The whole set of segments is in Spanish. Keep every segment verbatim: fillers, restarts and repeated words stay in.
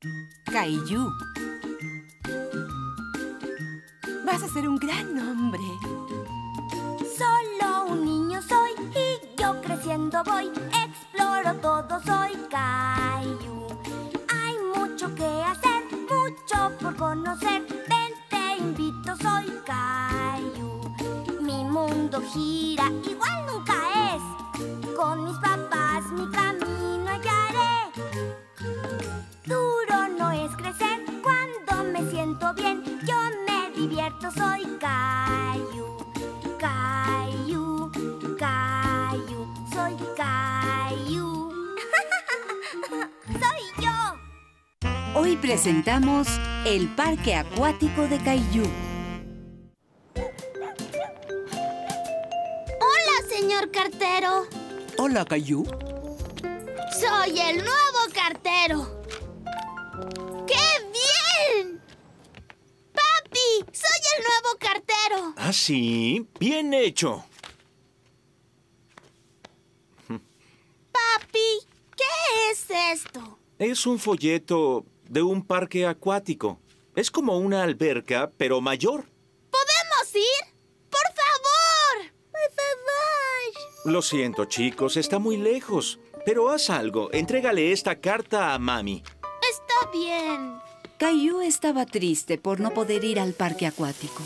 Caillou. Vas a ser un gran hombre. Solo un niño soy y yo creciendo voy. Exploro todo, soy Caillou. Hay mucho que hacer, mucho por conocer. Ven, te invito, soy Caillou. Mi mundo gira, igual nunca es. Con mis papás mi camino hallaré. Duro no es crecer, cuando me siento bien, yo me divierto, soy Caillou. Caillou, Caillou, soy Caillou. ¡Soy yo! Hoy presentamos el Parque Acuático de Caillou. Hola, señor cartero. Hola, Caillou. Soy el nuevo cartero. ¡Qué bien! ¡Papi! ¡Soy el nuevo cartero! ¿Ah, sí? ¡Bien hecho! Papi, ¿qué es esto? Es un folleto de un parque acuático. Es como una alberca, pero mayor. ¿Podemos ir? ¡Por favor! ¡Por favor! Lo siento, chicos, está muy lejos. Pero haz algo. Entrégale esta carta a Mami. Está bien. Caillou estaba triste por no poder ir al parque acuático.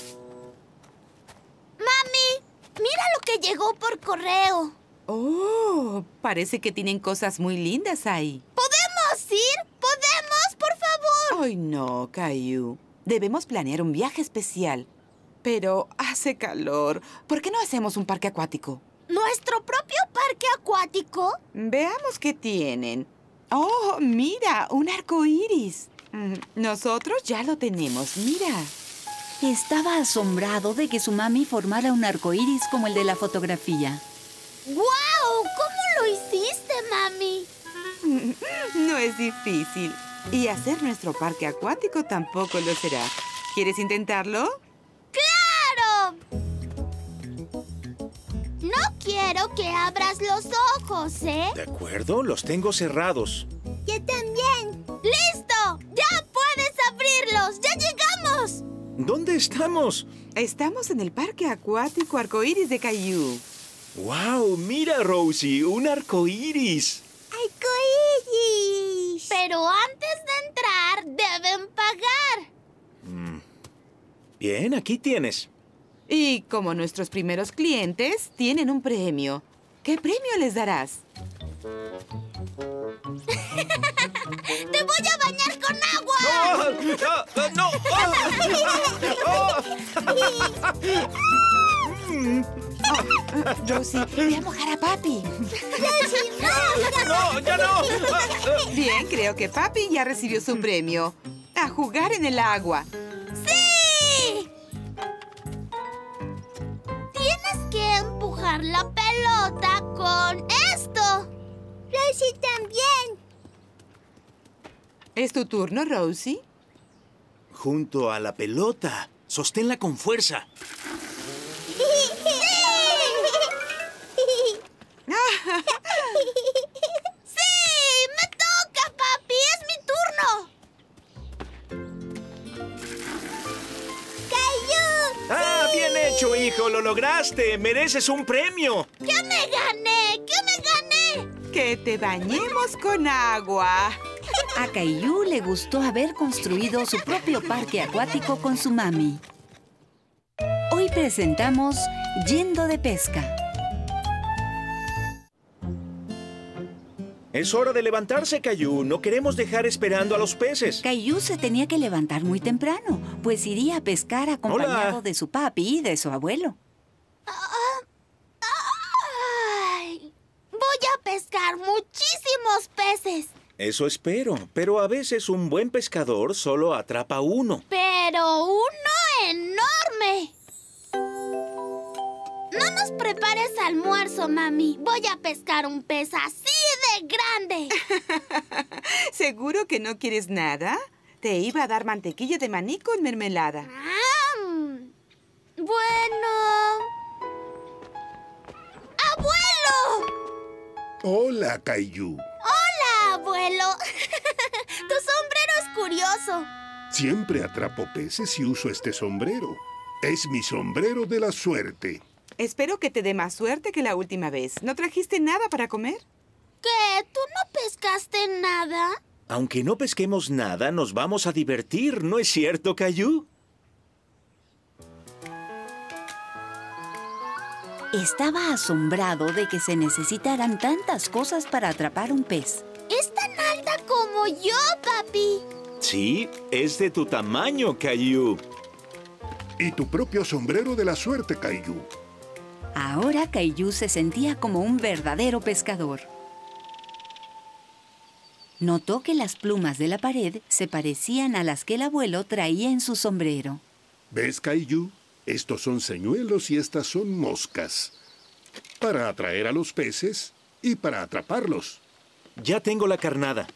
Mami, mira lo que llegó por correo. Oh, parece que tienen cosas muy lindas ahí. ¿Podemos ir? ¿Podemos, por favor? Ay, no, Caillou. Debemos planear un viaje especial. Pero hace calor. ¿Por qué no hacemos un parque acuático? ¿Nuestro propio parque acuático? Veamos qué tienen. Oh, mira, un arco iris. Mm, Nosotros ya lo tenemos, mira. Estaba asombrado de que su mami formara un arco iris como el de la fotografía. ¡Guau! ¿Cómo lo hiciste, mami? No es difícil. Y hacer nuestro parque acuático tampoco lo será. ¿Quieres intentarlo? ¡Claro! No quiero que abras los ojos, ¿eh? ¿De acuerdo? Los tengo cerrados. Yo también. ¡Listo! ¡Ya puedes abrirlos! ¡Ya llegamos! ¿Dónde estamos? Estamos en el parque acuático arcoíris de Caillou. ¡Wow! Mira, Rosie, un arco iris. ¡Arcoíris! Pero antes de entrar, deben pagar. Mm. Bien, aquí tienes. Y como nuestros primeros clientes, tienen un premio. ¿Qué premio les darás? ¡Te voy a bañar con agua! ¡No! ¡Ah! ¡No! ¡Ah! Ah, Rosie, voy a mojar a Papi. ¡Rosie, no! ¡No, ya no! Bien, creo que Papi ya recibió su premio. A jugar en el agua. ¡Sí! Tienes que empujar la pelota con esto. Rosie también. ¿Es tu turno, Rosie? Junto a la pelota. Sosténla con fuerza. ¡Sí! ¡Me toca, papi! ¡Es mi turno! ¡Caillou! ¡Ah, bien hecho, hijo! ¡Lo lograste! ¡Mereces un premio! ¡Que me gané! ¡Que me gané! Que te bañemos con agua. A Caillou le gustó haber construido su propio parque acuático con su mami. Hoy presentamos Yendo de Pesca. Es hora de levantarse, Caillou. No queremos dejar esperando a los peces. Caillou se tenía que levantar muy temprano, pues iría a pescar acompañado Hola. de su papi y de su abuelo. ¡Ay! Voy a pescar muchísimos peces. Eso espero, pero a veces un buen pescador solo atrapa uno. Pero uno enorme. No nos prepares almuerzo, mami. Voy a pescar un pez así de grande. ¿Seguro que no quieres nada? Te iba a dar mantequilla de maní con mermelada. Ah, bueno... ¡Abuelo! Hola, Caillou. ¡Hola, abuelo! Tu eso? Siempre atrapo peces y uso este sombrero. Es mi sombrero de la suerte. Espero que te dé más suerte que la última vez. ¿No trajiste nada para comer? ¿Qué? ¿Tú no pescaste nada? Aunque no pesquemos nada, nos vamos a divertir, ¿no es cierto, Caillou? Estaba asombrado de que se necesitaran tantas cosas para atrapar un pez. Es tan alta como yo, papi. Sí, es de tu tamaño, Caillou. Y tu propio sombrero de la suerte, Caillou. Ahora Caillou se sentía como un verdadero pescador. Notó que las plumas de la pared se parecían a las que el abuelo traía en su sombrero. ¿Ves, Caillou? Estos son señuelos y estas son moscas. Para atraer a los peces y para atraparlos. Ya tengo la carnada.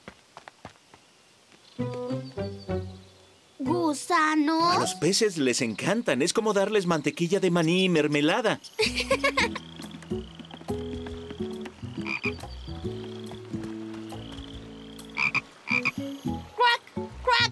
¿Gusanos? A los peces les encantan. Es como darles mantequilla de maní y mermelada. ¡Crack! ¡Crack!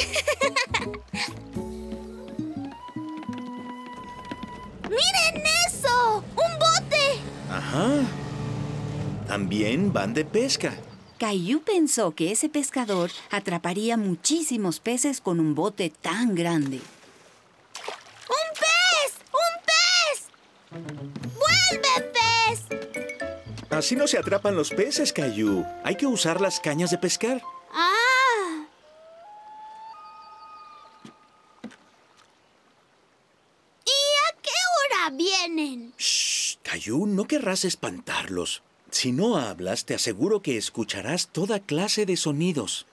¡Miren eso! ¡Un bote! Ajá. También van de pesca. Caillou pensó que ese pescador atraparía muchísimos peces con un bote tan grande. ¡Un pez! ¡Un pez! ¡Vuelve, pez! Así no se atrapan los peces, Caillou. Hay que usar las cañas de pescar. ¡Ah! ¿Y a qué hora vienen? Shh, Caillou, no querrás espantarlos. Si no hablas, te aseguro que escucharás toda clase de sonidos.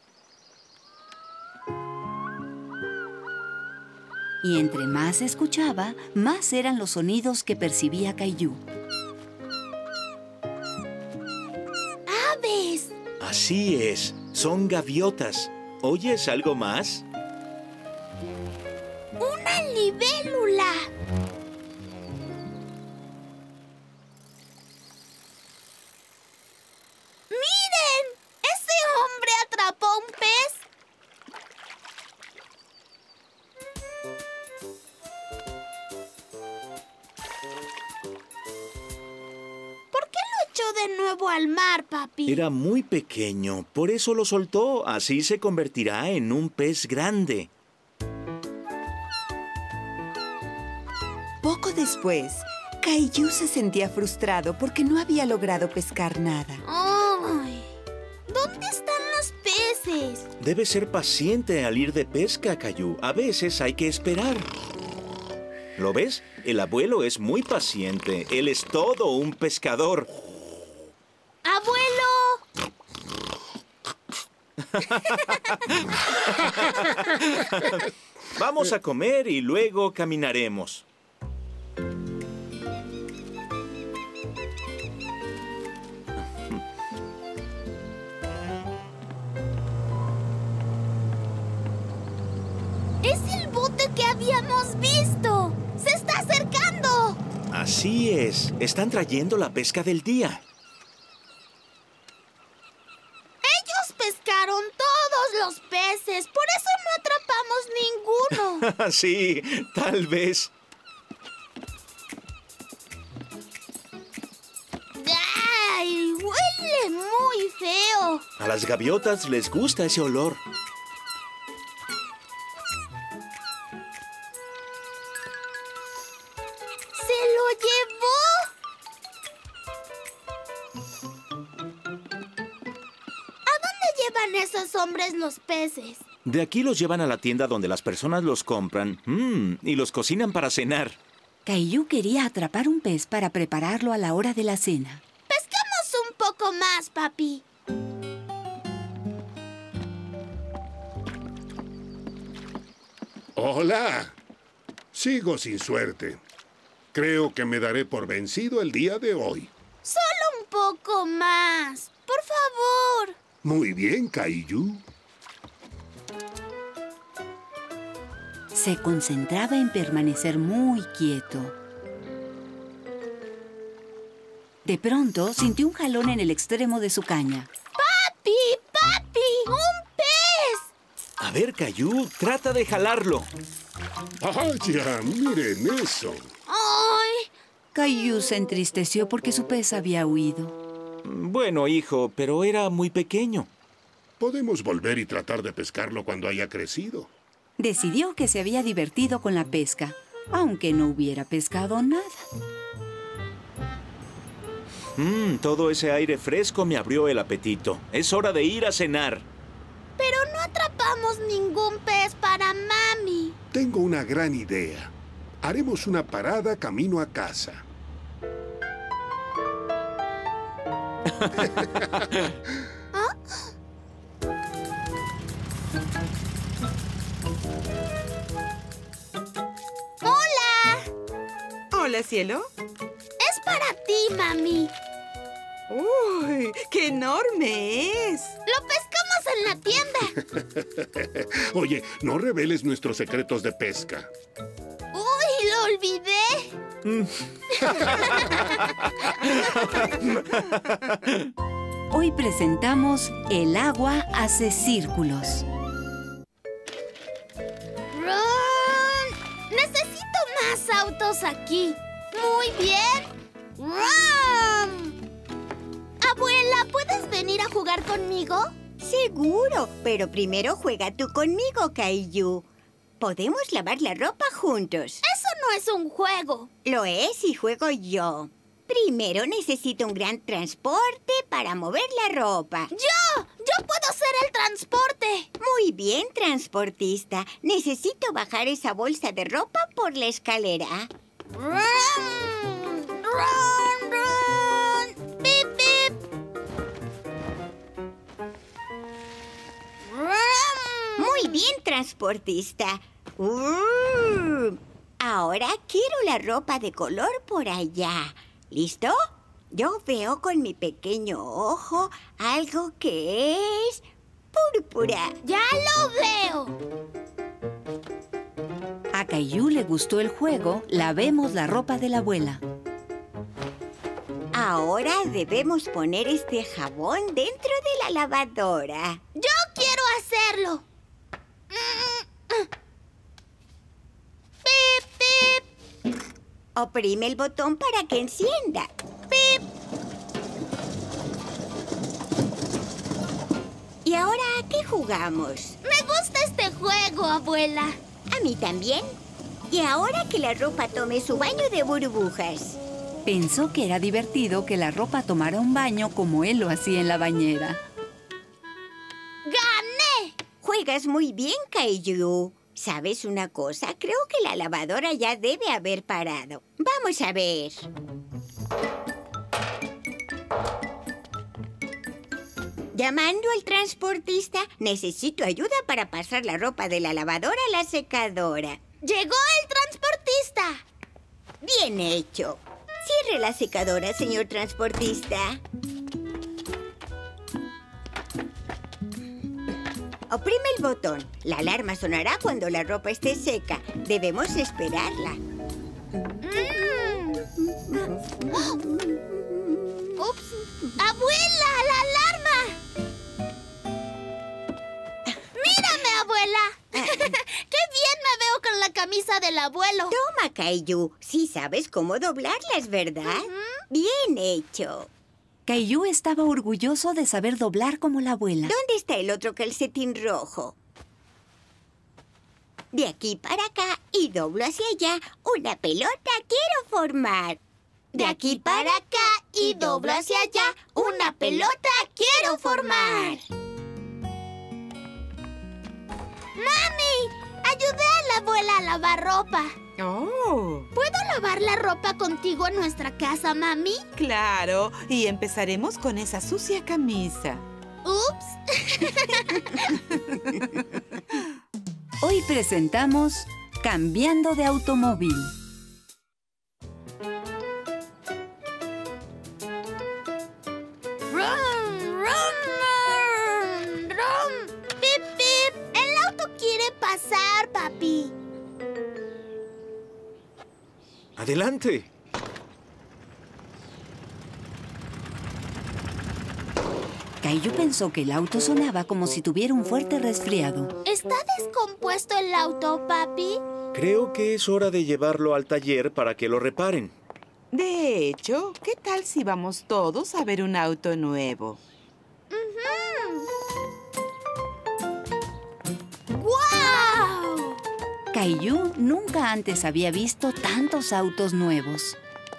Y entre más escuchaba, más eran los sonidos que percibía Caillou. ¡Aves! Así es, son gaviotas. ¿Oyes algo más? ¡Una libélula! ¡Miren! ¡Ese hombre atrapó un pez! ¿Por qué lo echó de nuevo al mar, papi? Era muy pequeño, por eso lo soltó. Así se convertirá en un pez grande. Poco después, Caillou se sentía frustrado porque no había logrado pescar nada. ¡Ay! ¿Dónde están los peces? Debes ser paciente al ir de pesca, Caillou. A veces hay que esperar. ¿Lo ves? El abuelo es muy paciente. Él es todo un pescador. ¡Abuelo! Vamos a comer y luego caminaremos. ¡Es el bote que habíamos visto! ¡Se está acercando! Así es. Están trayendo la pesca del día. Ellos pescaron todos los peces. Por eso no atrapamos ninguno. Sí, tal vez. ¡Ay! Huele muy feo. A las gaviotas les gusta ese olor. ¡Se lo llevó! ¿A dónde llevan esos hombres los peces? De aquí los llevan a la tienda donde las personas los compran mm, y los cocinan para cenar. Caillou quería atrapar un pez para prepararlo a la hora de la cena. Pescamos un poco más, papi. ¡Hola! Sigo sin suerte. Creo que me daré por vencido el día de hoy. Solo un poco más. Por favor. Muy bien, Caillou. Se concentraba en permanecer muy quieto. De pronto, sintió un jalón en el extremo de su caña. ¡Papi! ¡Papi! ¡Un pez! A ver, Caillou, trata de jalarlo. ¡Vaya! ¡Miren eso! ¡Ay! Caillou se entristeció porque su pez había huido. Bueno, hijo, pero era muy pequeño. Podemos volver y tratar de pescarlo cuando haya crecido. Decidió que se había divertido con la pesca, aunque no hubiera pescado nada. Mmm, todo ese aire fresco me abrió el apetito. Es hora de ir a cenar. Pero no atrapamos ningún pez para mami. Tengo una gran idea. Haremos una parada camino a casa. ¿Ah? ¡Hola! Hola, cielo. Es para ti, mami. ¡Uy! ¡Qué enorme es! Lo pescamos en la tienda. Oye, no reveles nuestros secretos de pesca. ¡Uy, lo olvidé! Hoy presentamos El agua hace círculos. ¡Ron! Necesito más autos aquí. Muy bien. ¡Ron! Abuela, ¿puedes venir a jugar conmigo? Seguro, pero primero juega tú conmigo, Caillou. Podemos lavar la ropa juntos. Eso no es un juego. Lo es y juego yo. Primero necesito un gran transporte para mover la ropa. ¡Yo! ¡Yo puedo ser el transporte! Muy bien, transportista. Necesito bajar esa bolsa de ropa por la escalera. ¡Ron! ¡Ron! ¡Ron! ¡Pip, pip! ¡Ron! Muy bien, transportista. Uh, ahora quiero la ropa de color por allá. ¿Listo? Yo veo con mi pequeño ojo algo que es púrpura. ¡Ya lo veo! A Caillou le gustó el juego Lavemos la ropa de la abuela. Ahora debemos poner este jabón dentro de la lavadora. ¡Yo quiero hacerlo! ¡Pip, pip! Oprime el botón para que encienda. ¡Pip! ¿Y ahora a qué jugamos? Me gusta este juego, abuela. A mí también. Y ahora que la ropa tome su baño de burbujas. Pensó que era divertido que la ropa tomara un baño como él lo hacía en la bañera. ¡Gané! Juegas muy bien, Caillou. ¿Sabes una cosa? Creo que la lavadora ya debe haber parado. Vamos a ver. Llamando al transportista, necesito ayuda para pasar la ropa de la lavadora a la secadora. ¡Llegó el transportista! Bien hecho. Cierre la secadora, señor transportista. Oprime el botón. La alarma sonará cuando la ropa esté seca. Debemos esperarla. Mm. ¡Ups! ¡Abuela, la alarma! ¡Mírame, abuela! ¡Qué bien me veo con la camisa del abuelo! Toma, Caillou. Sí sabes cómo doblarlas, ¿verdad? Uh-huh. Bien hecho. Caillou estaba orgulloso de saber doblar como la abuela. ¿Dónde está el otro calcetín rojo? De aquí para acá y doblo hacia allá. Una pelota quiero formar. De aquí para acá y doblo hacia allá. Una pelota quiero formar. ¡Mami! Ayudé a la abuela a lavar ropa. ¡Oh! ¿Puedo lavar la ropa contigo en nuestra casa, mami? Claro, y empezaremos con esa sucia camisa. ¡Ups! Hoy presentamos Cambiando de automóvil. ¡Rum, rum, rum! ¡Pip, pip! El auto quiere pasar, papi. Caillou pensó que el auto sonaba como si tuviera un fuerte resfriado. ¿Está descompuesto el auto, papi? Creo que es hora de llevarlo al taller para que lo reparen. De hecho, ¿qué tal si vamos todos a ver un auto nuevo? ¡Guau! Caillou nunca antes había visto tantos autos nuevos.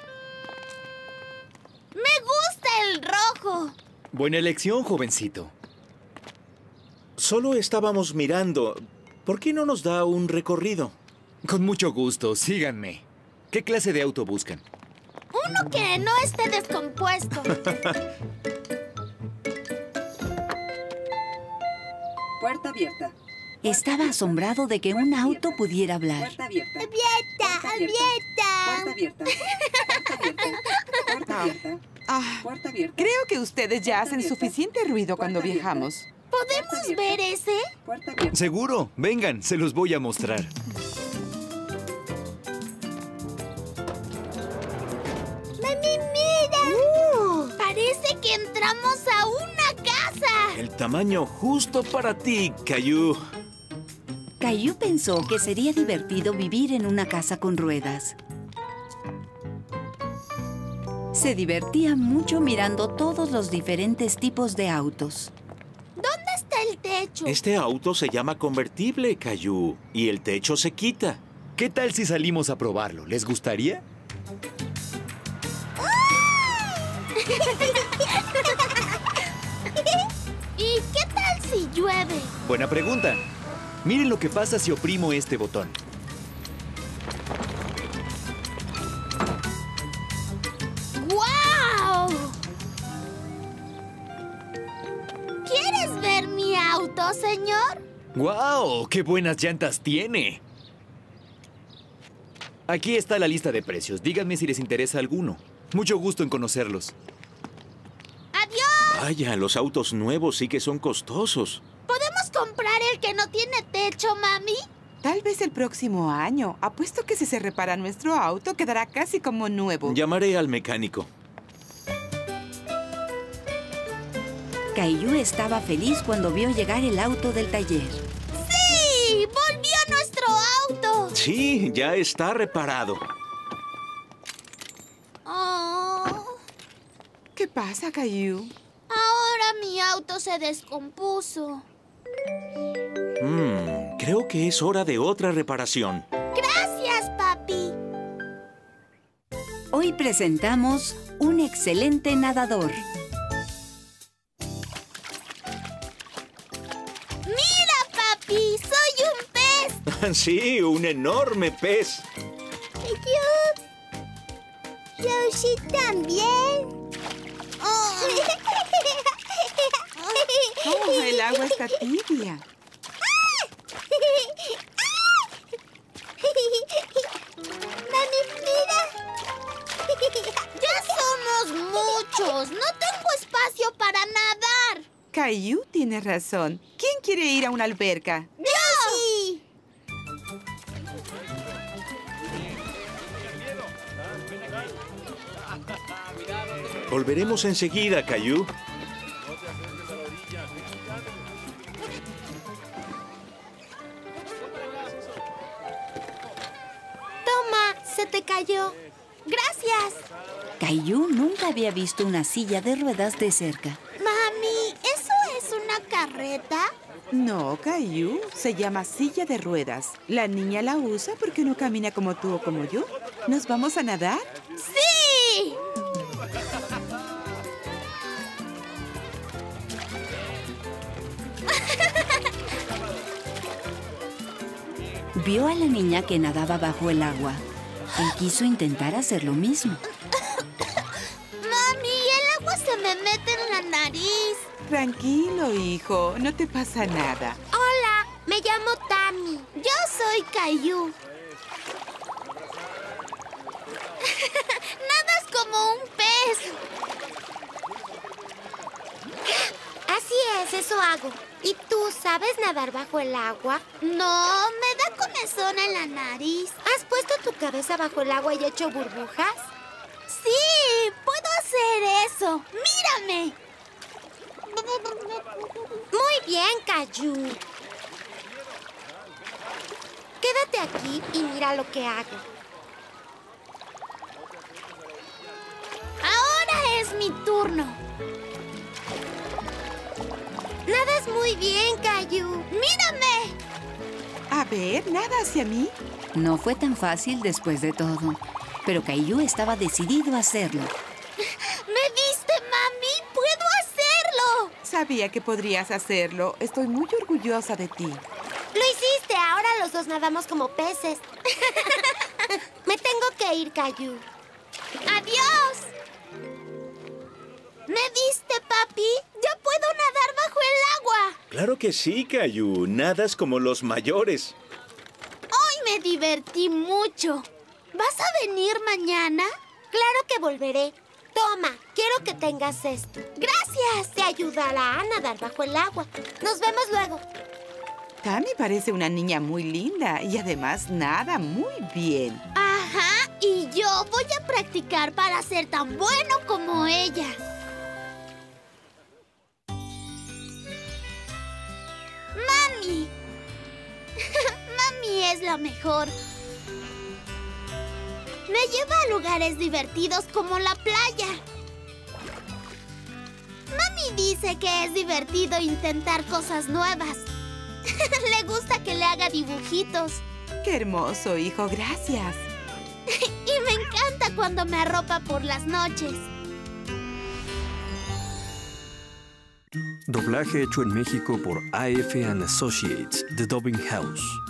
¡Me gusta el rojo! Buena elección, jovencito. Solo estábamos mirando. ¿Por qué no nos da un recorrido? Con mucho gusto, síganme. ¿Qué clase de auto buscan? Uno que no esté descompuesto. Puerta abierta. Estaba asombrado de que un auto pudiera hablar. Puerta abierta. ¡Abierta! Puerta ¡Abierta! abierta. Puerta abierta. Puerta abierta. Ah, Puerta abierta. creo que ustedes ya hacen suficiente ruido cuando viajamos. ¿Podemos ver ese? Puerta abierta. Seguro. Vengan, se los voy a mostrar. ¡Mami, mira! Parece que entramos a una casa. El tamaño justo para ti, Caillou. Caillou pensó que sería divertido vivir en una casa con ruedas. Se divertía mucho mirando todos los diferentes tipos de autos. ¿Dónde está el techo? Este auto se llama convertible, Caillou, y el techo se quita. ¿Qué tal si salimos a probarlo? ¿Les gustaría? ¿Y qué tal si llueve? Buena pregunta. Miren lo que pasa si oprimo este botón. ¡Guau! ¿Quieres ver mi auto, señor? ¡Guau! ¡Qué buenas llantas tiene! Aquí está la lista de precios. Díganme si les interesa alguno. Mucho gusto en conocerlos. ¡Adiós! Vaya, los autos nuevos sí que son costosos. ¿Podemos comprar el que no tiene techo, mami? Tal vez el próximo año. Apuesto que si se repara nuestro auto, quedará casi como nuevo. Llamaré al mecánico. Caillou estaba feliz cuando vio llegar el auto del taller. ¡Sí! ¡Volvió nuestro auto! Sí, ya está reparado. Oh, ¿Qué pasa, Caillou? ahora mi auto se descompuso. Mm, creo que es hora de otra reparación. Gracias, papi. Hoy presentamos un excelente nadador. ¡Mira, papi! ¡Soy un pez! Sí, un enorme pez. Yo... Yo sí también. Oh. Oh, el agua está tibia. Mami, mira. Ya somos muchos. No tengo espacio para nadar. Caillou tiene razón. ¿Quién quiere ir a una alberca? ¡Yo! Sí. Volveremos enseguida, Caillou. Toma, se te cayó. Gracias. Caillou nunca había visto una silla de ruedas de cerca. Mami, ¿eso es una carreta? No, Caillou. Se llama silla de ruedas. La niña la usa porque no camina como tú o como yo. ¿Nos vamos a nadar? ¡Sí! Vio a la niña que nadaba bajo el agua. Él quiso intentar hacer lo mismo. Mami, el agua se me mete en la nariz. Tranquilo, hijo. No te pasa nada. Hola, me llamo Tammy. Yo soy Caillou. Nadas como un pez. Así es, eso hago. ¿Y tú sabes nadar bajo el agua? No, me da comezón en la nariz. ¿Has puesto tu cabeza bajo el agua y hecho burbujas? Sí, puedo hacer eso. ¡Mírame! Muy bien, Caillou. Quédate aquí y mira lo que hago. Ahora es mi turno. Nadas muy bien, Caillou. ¡Mírame! A ver, nada hacia mí. No fue tan fácil después de todo, pero Caillou estaba decidido a hacerlo. ¿Me viste, mami? ¡Puedo hacerlo! Sabía que podrías hacerlo. Estoy muy orgullosa de ti. Lo hiciste. Ahora los dos nadamos como peces. Me tengo que ir, Caillou. ¡Adiós! ¿Me viste, papi? ¡Ya puedo nadar bajo el agua! Claro que sí, Caillou. Nadas como los mayores. Hoy me divertí mucho. ¿Vas a venir mañana? Claro que volveré. Toma, quiero que tengas esto. ¡Gracias! Te ayudará a nadar bajo el agua. Nos vemos luego. Tammy parece una niña muy linda y además nada muy bien. Ajá, y yo voy a practicar para ser tan bueno como ella. ¡Mami! Mami es la mejor. Me lleva a lugares divertidos como la playa. Mami dice que es divertido intentar cosas nuevas. Le gusta que le haga dibujitos. ¡Qué hermoso, hijo! Gracias. Y me encanta cuando me arropa por las noches. Doblaje hecho en México por A F and Associates, The Dubbing House.